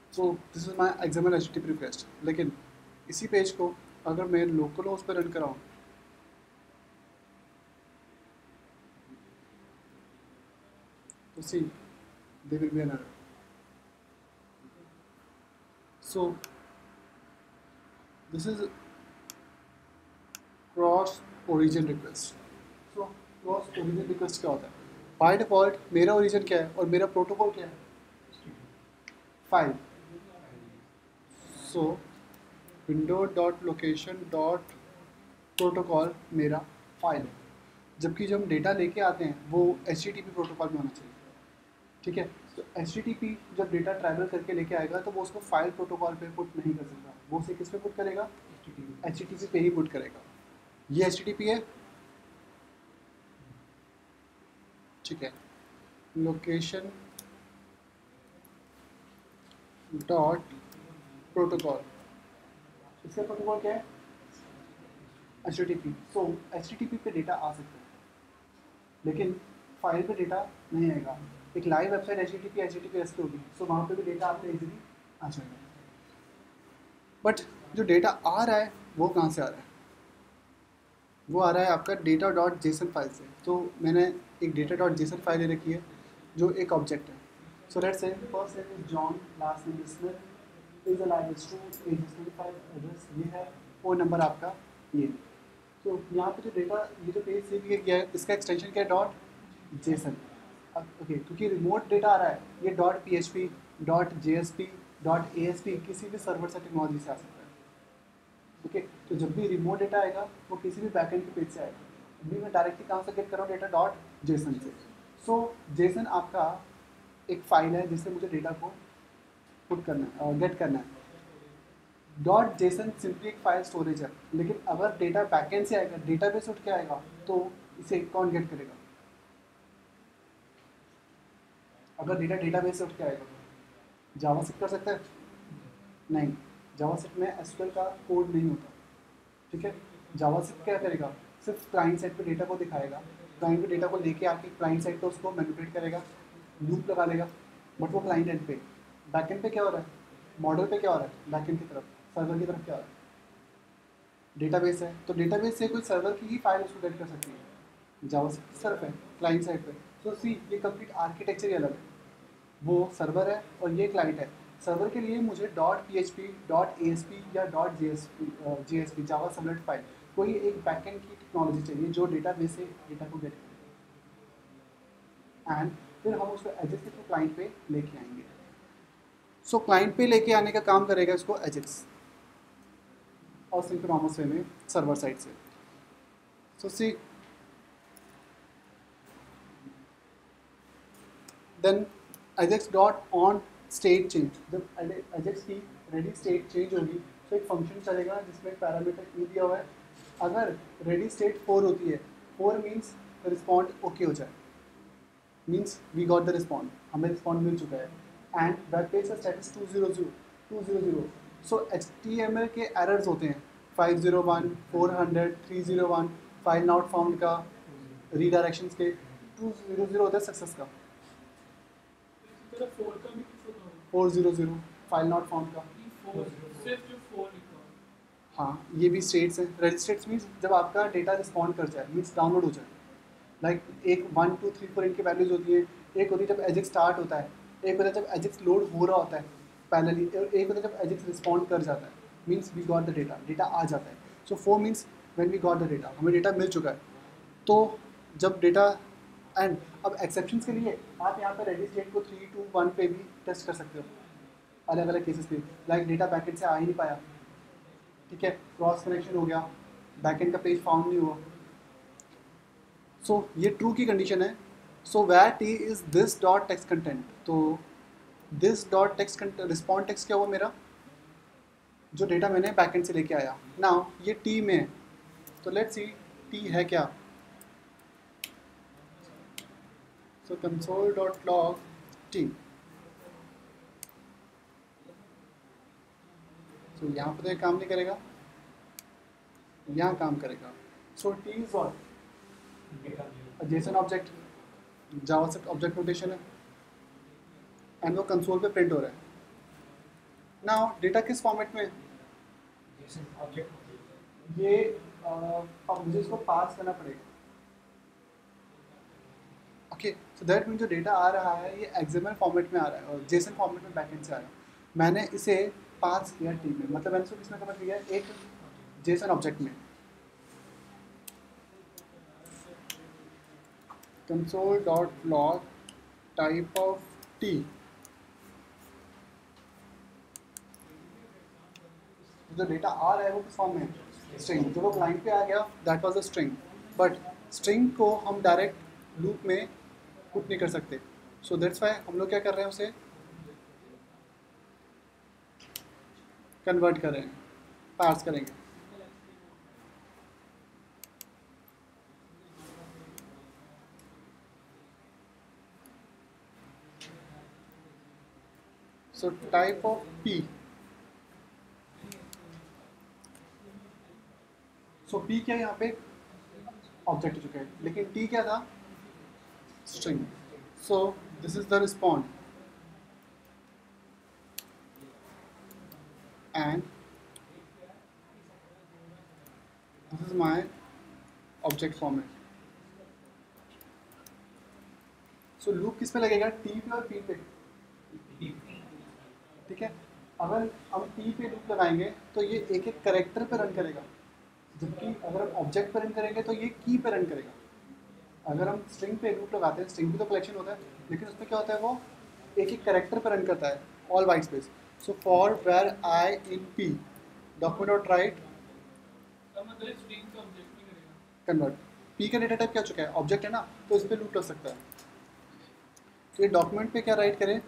So this is my example HTTP request. लेकिन इसी page को अगर मैं लोकल होस्ट पर रन कराऊँ तो see they will be an error. So this is cross origin request. So cross origin request क्या होता है? बाय डिफॉल्ट मेरा ओरिजिन क्या है और मेरा प्रोटोकॉल क्या है? File. So window dot location dot protocol मेरा फाइल है, जबकि जब हम डेटा लेके आते हैं वो HTTP प्रोटोकॉल में होना चाहिए। ठीक है, तो HTTP जब डेटा ट्रैवल करके लेके आएगा तो वो उसको फाइल प्रोटोकॉल पे पुट नहीं कर सकता, वो उसे किस पे पुट करेगा? HTTP पे ही पुट करेगा। ये HTTP है। ठीक है, लोकेशन डॉट प्रोटोकॉल, इसका प्रोटोकॉल क्या है? HTTP। सो HTTP पे डेटा आ सकता है लेकिन फाइल पे डेटा नहीं आएगा। एक लाइव वेबसाइट HTTPS पे होगी, सो वहाँ पे भी डेटा आपका इजीली आ जाएगा। बट जो डेटा आ रहा है वो कहाँ से आ रहा है? वो आ रहा है आपका डेटा डॉट जेसन फाइल से। तो मैंने एक डेटा डॉट जेसन फाइल ले रखी है जो एक ऑब्जेक्ट है। So let's say first name is John, last name is Smith, is alive is true, age is 25, address ये है, फ़ोन नंबर आपका ये। तो यहाँ पे जो डेटा, ये जो पेज सेव किया है इसका एक्सटेंशन क्या है? Dot JSON. ओके, क्योंकि रिमोट डेटा आ रहा है ये dot PHP, dot JSP, dot ASP किसी भी सर्वर से टेक्नोलॉजी से आ सकता है। ओके, तो जब भी रिमोट डेटा आएगा वो किसी भी बैकएंड के पेज से आएगा। अभी मैं डायरेक्टली कहाँ से गेट कर रहा हूँ? डेटा डॉट जेसन से। सो जेसन आपका एक फाइल है जिससे मुझे डेटा को पुट करना है, गेट करना है। डॉट जेसन सिंपली एक फाइल स्टोरेज है, लेकिन अगर डेटा बैकएंड से आएगा, डेटाबेस उठ के आएगा, तो इसे कौन गेट करेगा? अगर डेटा डेटाबेस से उठ के आएगा जावास्क्रिप्ट कर सकता है? नहीं, जावास्क्रिप्ट में एसक्यूएल का कोड नहीं होता। ठीक है, जावास्क्रिप्ट क्या करेगा? सिर्फ क्लाइंट साइड पे डेटा को दिखाएगा, क्लाइंट पे डेटा को लेके आके क्लाइंट साइड पे उसको मैनिपुलेट करेगा, लूप लगा लेगा। बट वो क्लाइंट एंड पे, बैकएंड पे क्या हो रहा है? मॉडल पे क्या हो रहा है? बैकएंड की तरफ, सर्वर की तरफ क्या हो रहा है? डेटाबेस है, तो डेटाबेस से कोई सर्वर की ही फाइल उसको गेट कर सकती है। जावास्क्रिप्ट सिर्फ है क्लाइंट साइड पे। सो सी, ये कंप्लीट आर्किटेक्चर ही अलग है। वो सर्वर है और ये क्लाइंट है। सर्वर के लिए मुझे डॉट PHP, डॉट ASP या dot JSP Java servlet file, कोई एक बैकएंड की टेक्नोलॉजी चाहिए जो डेटाबेस से डेटा को गेट करे एंड फिर हम उसको एजेक्स के थ्रू क्लाइंट पे लेके आएंगे। सो क्लाइंट पे लेके आने का काम करेगा इसको एजेक्स, और सिंक्रोनस वे में सर्वर साइड से। So see then Ajax dot on state change, जब एजेक्स की रेडी स्टेट चेंज होगी तो एक फंक्शन चलेगा जिसमें पैरामीटर ई दिया हुआ है। अगर रेडी स्टेट 4 होती है, 4 मीन्स रिस्पॉन्ड ओके हो जाए, means we got the respond, हमें रिस्पॉन्ड मिल चुका है एंड वेब पेज का स्टेटस 200। सो HTML के एरर्स होते हैं 501, 400, 301, फाइल नॉट फाउंड का, रीडायरेक्शंस के 200 होता है सक्सेस का, 400 फाइल नॉट फाउंड का। हाँ, ये भी स्टेट्स हैं। रेडी स्टेट्स मीन्स जब आपका डेटा रिस्पॉन्ड कर जाए, मीन्स डाउनलोड हो जाए। लाइक एक 1 2 3 4 इनकी वैल्यूज होती है। एक होती है जब एजेक्स स्टार्ट होता है, एक होता है जब एजेक्स लोड हो रहा होता है पैरेलली, और एक होता है जब एजेक्स रिस्पॉन्ड कर जाता है, means we got the data, data आ जाता है। So 4 means when we got the data, हमें डेटा मिल चुका है। तो जब डेटा एंड अब एक्सेप्शंस के लिए आप यहाँ पर रेडी स्टेट को 3 2 1 पे भी टेस्ट कर सकते हो अलग अलग केसेस पे। लाइक डेटा बैकेंड से आ ही नहीं पाया, ठीक है, क्रॉस कनेक्शन हो गया, बैकेंड का पेज फाउंड नहीं हुआ। सो ये ट्रू की कंडीशन है। So where T is this dot text content. तो this dot text respond text क्या हुआ मेरा? जो डेटा मैंने बैकेंड से लेके आया ना, ये टी में है। तो लेट्स सी टी है क्या। So console dot log T. So यहाँ पर तो ये काम नहीं करेगा, यहाँ काम करेगा। So T is what JSON object, JavaScript object notation है एंड वो कंसोल पे प्रिंट हो रहा है। नाउ डेटा किस फॉर्मेट में, ये अब मुझे इसको पास करना पड़ेगा। ओके, सो दैट मीन जो डेटा आ रहा है ये एक्सएमएल फॉर्मेट में आ रहा है और जेसन फॉर्मेट में बैकएंड से आ रहा है। मैंने इसे पास किया टी में, मतलब मैंने इसको किसमें कन्वर्ट किया, एक जेसन ऑब्जेक्ट में। console.log टाइप ऑफ टी, जो डेटा आ रहा है वो किस फॉर्म में है, स्ट्रिंग। जो वो क्लाइंट पे आ गया that was a string, but string को हम डायरेक्ट लूप में पुट नहीं कर सकते। सो दैट्स वाई हम लोग क्या कर रहे हैं, उसे कन्वर्ट कर रहे हैं, पार्स करेंगे। So type of P, so P क्या यहाँ पे ऑब्जेक्ट हो चुका है, लेकिन टी क्या था, string. So this is the respond and this is my object format. So loop किस पे लगेगा, टी पे और पी पे, ठीक है। अगर हम टी पे लूप लगाएंगे तो ये एक एक करेक्टर पे रन करेगा, जबकि अगर हम ऑब्जेक्ट पे रन करेंगे तो ये की पे रन करेगा। अगर हम स्ट्रिंग पे लूप लगाते हैं, स्ट्रिंग भी तो कलेक्शन होता है, लेकिन उसमें क्या होता है, वो एक एक करेक्टर पे रन करता है, all white space. So for where I in P document dot write convert, P का डेटा टाइप क्या चुका है, ऑब्जेक्ट है ना, तो इस पर लूप लग सकता है। तो ये डॉक्यूमेंट पे क्या राइट करें,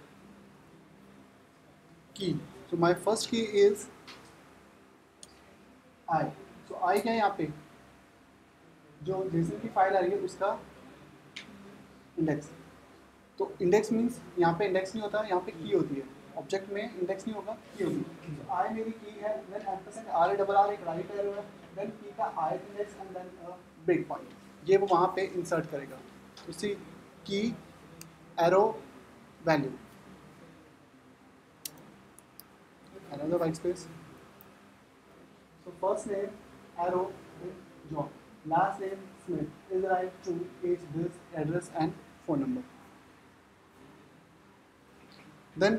की। सो माई फर्स्ट की इज आई। सो आई क्या है यहाँ पे, जो जेसन की फाइल आ रही है उसका इंडेक्स। तो इंडेक्स मीन्स यहाँ पे इंडेक्स नहीं होता, यहाँ पे की होती है। ऑब्जेक्ट में इंडेक्स नहीं होगा, की होगी। तो आई मेरी की है, then ampersand R A double R एक राइट एरो है, देन की का I index and then break point, ये वो वहाँ पे इंसर्ट करेगा। उसी की arrow value, another white space. So first name arrow John, last name Smith, is right to age, this address and phone number. Then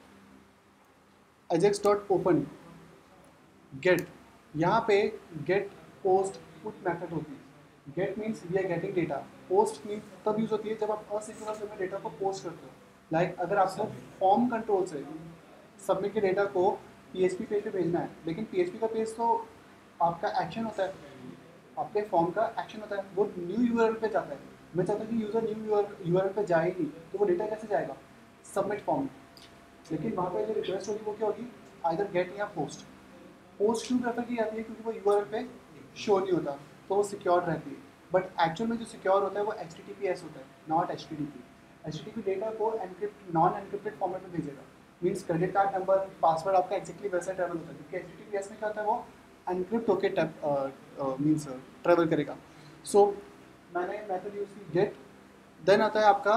ajax dot open get, यहाँ पे get post put method होती है। get means we are getting data, post means तब use होती है जब आप asynchronous में डेटा को पोस्ट करते हो। लाइक अगर आपको फॉर्म कंट्रोल से सबमिट के डेटा को PHP पेज पे भेजना है, लेकिन PHP का पेज तो आपका एक्शन होता है, आपके फॉर्म का एक्शन होता है, वो न्यू यूआरएल पे जाता है। मैं चाहता हूँ कि यूज़र न्यू यूआरएल पे जाए ही नहीं, तो वो डेटा कैसे जाएगा, सबमिट फॉर्म में। लेकिन वहाँ पे जो रिक्वेस्ट होगी वो क्या होगी, आइदर गेट या पोस्ट। पोस्ट क्यों प्रेफर की जाती है, क्योंकि वो यूआरएल पे शो नहीं होता, तो वो सिक्योर रहती है। बट एक्चुअल में जो सिक्योर होता है वो HTTPS होता है, नॉट HTTP। HTTP डेटा को एनक्रिप्ट नॉन एनक्रिप्टेड फॉर्मेट में भेजेगा, means credit card number password आपका एक्जैक्टली वैसा ट्रैवल होता है, क्योंकि HTTPS में क्या होता है, वो एनक्रिप्ट होकर मीन्स ट्रैवल करेगा। सो मैंने मेथड यूज की गेट, देन आता है आपका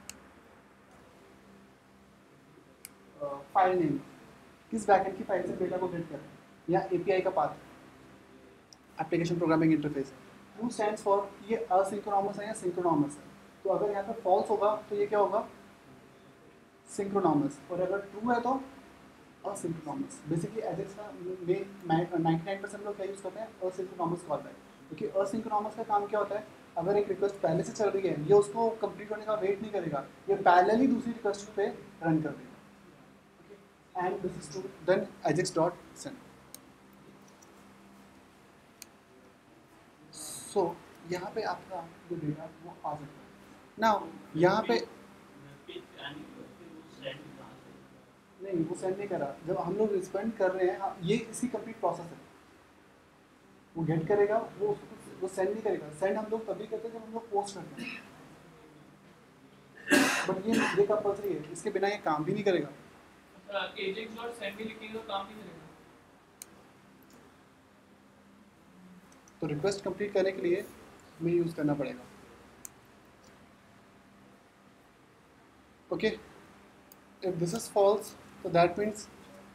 फाइल नेम, किस बैकएंड की फाइल से डेटा को गेट करें, या API का path, application programming interface. True stands for ये असिंक्रोनमस है या सिंक्रोनमस है। तो अगर यहाँ पर फॉल्स होगा तो ये क्या होगा, सिंक्रोनमस, और अगर ट्रू है तो असिंक्रोनमस। बेसिकली एजेक्स का में 99% लोग क्या यूज़ करते हैं, असिंक्रोनमस का होता है, क्योंकि असिंक्रोनमस का काम क्या होता है, अगर एक रिक्वेस्ट पहले से चल रही है, ये उसको कंप्लीट होने का वेट नहीं करेगा, ये पैरेलली दूसरी रिक्वेस्ट पे रन कर देगा। And this is true, then Ajax dot send. So यहाँ पे आपका जो डेटा वो आ सकता है। नाउ यहाँ पे नहीं, वो सेंड नहीं करा, जब हम लोग रिस्पॉन्ड कर रहे हैं, ये इसकी कंप्लीट प्रोसेस है। वो गेट करेगा, वो सेंड नहीं करेगा। सेंड हम लोग तभी करते हैं जब हम लोग पोस्ट करते हैं, बट ये कंपल्सरी है, इसके बिना ये काम भी नहीं करेगा। एजेक्स डॉट सेंड भी लिखेंगे तो काम नहीं करेगा। तो रिक्वेस्ट कंप्लीट करने के लिए हमें यूज़ करना पड़ेगा। Okay, if this is false तो दैट मीन्स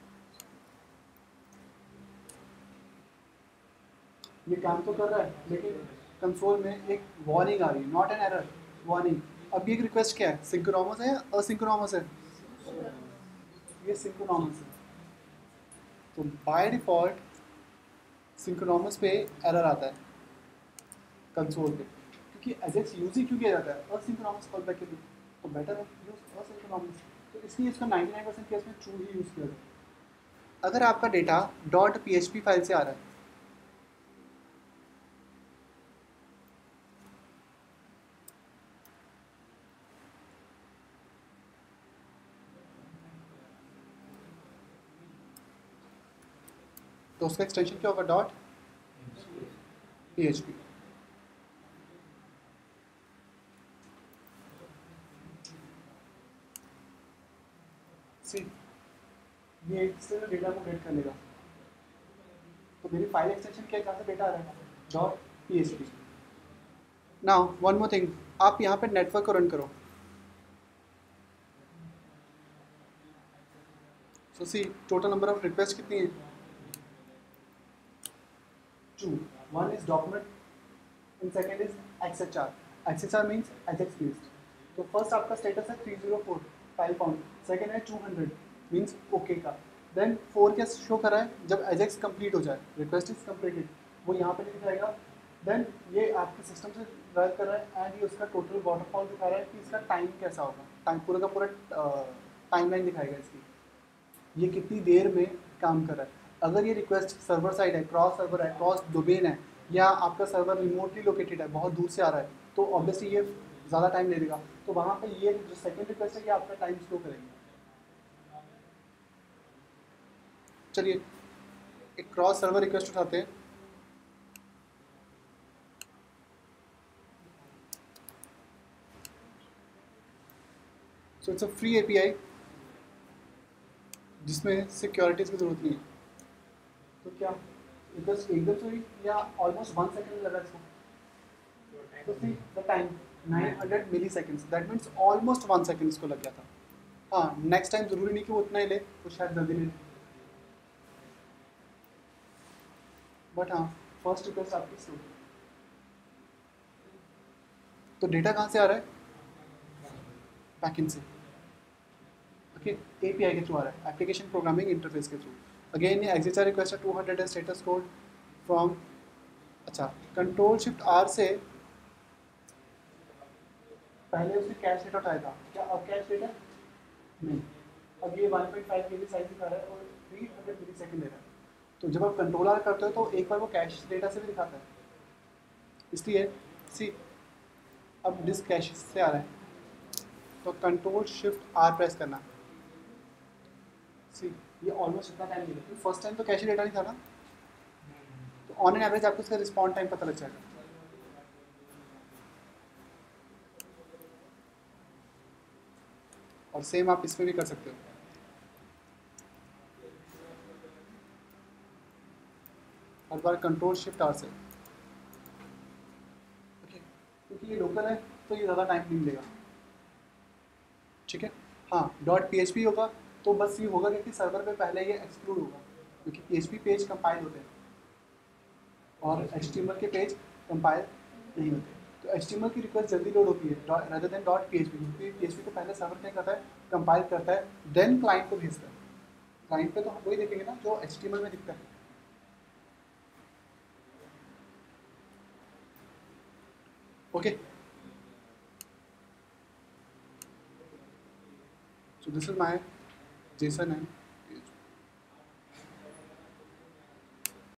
ये काम तो कर रहा है, लेकिन कंसोल में एक वार्निंग आ रही है, नॉट एन एरर, वार्निंग। अब ये रिक्वेस्ट क्या है, सिंक्रोनमस है या असिंक्रोनमस है? ये सिंक्रोनमस है, तो बाय डिफॉल्ट सिंक्रोनमस पे एरर आता है कंसोल पे, क्योंकि एजेक्स यूज ही क्यों किया जाता है असिंक्रोनमस कॉल बैक के लिए, तो बेटर है यूज असिंक्रोनमस। तो इसलिए इसका 99% केस में ट्रू ही यूज़ किया जाता है। अगर आपका डेटा डॉट PHP फाइल से आ रहा है, तो उसका एक्सटेंशन क्या होगा, डॉट PHP। सी ये इससे डेटा को गेट कर लेगा, तो मेरी फाइल एक्सटेंशन क्या है, जहाँ से डेटा आ रहा है, dot PHP। Now one more thing, आप यहाँ पे नेटवर्क को रन करो। So see total number of request कितनी है, 2, 1 is document and second is XHR। XHR means Ajax based। तो फर्स्ट आपका स्टेटस है 304 फाइल फाउंड, सेकंड है 200 मींस ओके का, देन 4 क्या शो कर रहा है, जब Ajax कंप्लीट हो जाए, रिक्वेस्ट इज कंप्लीटेड, वो यहाँ पे लिख जाएगा। देन ये आपके सिस्टम से रन कर रहा है एंड ये उसका टोटल वाटरफॉल दिखा रहा है कि इसका टाइम कैसा होगा, टाइम पूरा का पूरा टाइमलाइन दिखाएगा इसकी, ये कितनी देर में काम कर रहा है। अगर ये रिक्वेस्ट सर्वर साइड है, क्रॉस सर्वर है, क्रॉस डोमेन है, या आपका सर्वर रिमोटली लोकेटेड है, बहुत दूर से आ रहा है, तो ऑब्वियसली ये ज़्यादा टाइम ले लेगा, तो वहाँ पे ये जो सेकंड रिक्वेस्ट है ये आपका टाइम स्लो करेंगे। चलिए एक क्रॉस सर्वर रिक्वेस्ट उठाते हैं। So it's a free API जिसमें सिक्योरिटीज़ की ज़रूरत नहीं है। तो क्या रिक्वेस्ट एकदम से हुई या ऑलमोस्ट 1 सेकंड लगा इसको, तो see the time 900 milliseconds, that means almost 1 second इसको लग गया था। हाँ, नेक्स्ट टाइम ज़रूरी नहीं कि वो उतना ही ले, वो शायद जल्दी ले, बट हाँ फर्स्ट रिक्वेस्ट आपकी स्लो। तो डेटा कहाँ से आ रहा है, बैकएंड से, ओके API के थ्रू आ रहा है, एप्लीकेशन प्रोग्रामिंग इंटरफेस के थ्रू। अगेन ये XHR रिक्वेस्ट है 200 है, स्टेटस कोड फ्रॉम, अच्छा कंट्रोल शिफ्ट R से पहले उसने कैश डेटा उठाया था, क्या अब कैश डेटा नहीं, अब ये 1.5 KB साइज दिखा रहा है और 300 मिली सेकेंड दे रहा है। तो जब आप कंट्रोल R करते हो तो एक बार वो कैश डेटा से भी दिखाता है, इसलिए सी अब डिस्क कैश से आ रहा है, तो कंट्रोल शिफ्ट R प्रेस करना। सी ये ऑलमोस्ट इतना टाइम नहीं लगता, फर्स्ट टाइम तो कैश डेटा नहीं था ना, तो ऑन एन एवरेज आपको इसका रिस्पॉन्ड टाइम पता लग जाएगा। और सेम आप इसमें भी कर सकते हो। हर बार कंट्रोल शिफ्ट R से, ओके क्योंकि ये लोकल है तो ये ज़्यादा टाइम नहीं मिलेगा, ठीक है। हाँ डॉट PHP होगा तो बस ये होगा कि सर्वर पे पहले ये एक्सक्लूड होगा, क्योंकि PHP पेज कंपाइल होते हैं और HTML के पेज कंपाइल नहीं होते, तो HTML की रिक्वेस्ट जल्दी लोड होती है rather देन डॉट PHP, क्योंकि PHP को पहले सर्वर क्या करता है, कंपाइल करता है, देन क्लाइंट को भेजता है। क्लाइंट पे तो हम वही देखेंगे ना जो HTML में दिखता है, okay. So this is my JSON है,